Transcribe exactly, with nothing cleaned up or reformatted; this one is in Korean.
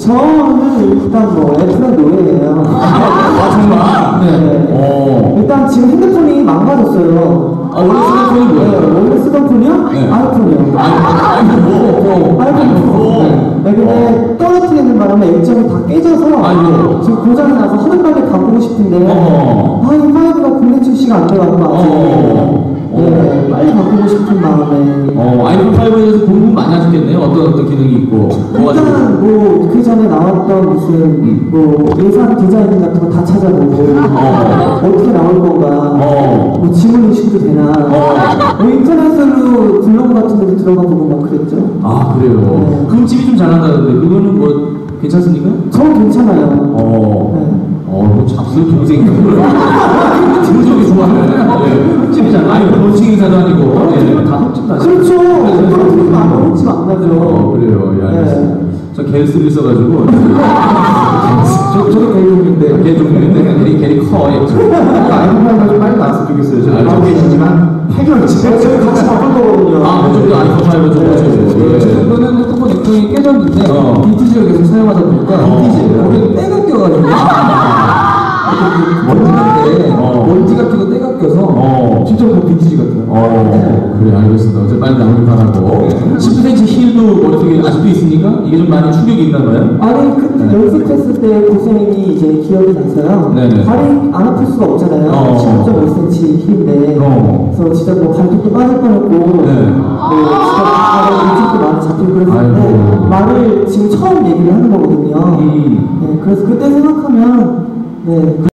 저는 일단 뭐 애플의 노예예요. 아 정말? 네. 어. 일단 지금 핸드폰이 망가졌어요. 아 원래 쓰던 폰이 뭐예요? 네, 원래 쓰던 폰이요? 네. 아이폰이요. 아이폰 뭐? 아이폰 뭐? 네. 네, 근데 떨어뜨리는 바람에 액정이 다 깨져서 아이고. 지금 고장이 나서 하는 빨리 가보고 싶은데 어. 아이파이브가 국내 출시가 안 돼가지고 아직 어. 네, 빨리 바꾸고 싶은 마음에 어, 아이폰 파이브에 대해서 공부 많이 하셨겠네요. 어떤 어떤 기능이 있고. 일단 뭐 그 전에 나왔던 무슨 음. 뭐 예산 디자인 같은 거 다 찾아보고 어. 어떻게 나올 건가 어. 뭐 지문 인식도 되나 어. 뭐 인터넷으로 블로그 같은 데도 들어가 보고 막 그랬죠. 아 그래요. 네. 금집이 좀 잘한다던데 그거는 뭐 괜찮습니까? 저는 괜찮아요. 어. 네. 어, 뭐 잡술 동생인가 그래. 등적이 좋아하네. 흠집이잖아. 아니, 본칭 인사도 아니고. 네, 다 흠집 나죠. 그렇죠. 떨어뜨리면 안 흠집 안 나죠. 어, 그래요. 예, 알겠습니다. 네. 저 갤스를 써가지고. 저, 저도 개종인데, 개종인데, 개리, 개리 커, 예. 아이폰파이브가 좀 빨리 나왔으면 좋겠어요. 저는 아, 알고 계시지만 팔 개월 지금 저희 같이 바꿀 거거든요. 아, 그쪽도 아이폰 파이브 좀 맞춰요. 이거는 핸드폰 액정이 깨졌는데 어. 빈티지를 계속 사용하다 보니까 빈티지예요? 거기에 때가 껴가지고 먼지 같은 어. 먼지 같은 거 때가 껴서 어. 진짜 뭐 빈티지 같아요. 어, 그래, 알겠습니다. 어제 빨리 나오길 바라고. 십 센티미터 힐도 머릿속에 아직도 있으니까 이게 좀 많이 충격이 있나 봐요? 아니 그때 네. 연습했을 때 고생이 이제 기억이 나서요. 네네. 발이 안 아플 수가 없잖아요. 어. 십오 점 오 센티미터 힐인데 어. 그래서 진짜 뭐 발톱도 빠질 뻔했고 네. 뭐 진짜 일찍도 많이 잡히고 그랬는데 아이고. 말을 지금 처음 얘기를 하는 거거든요. 음. 네, 그래서 그때 생각하면 네.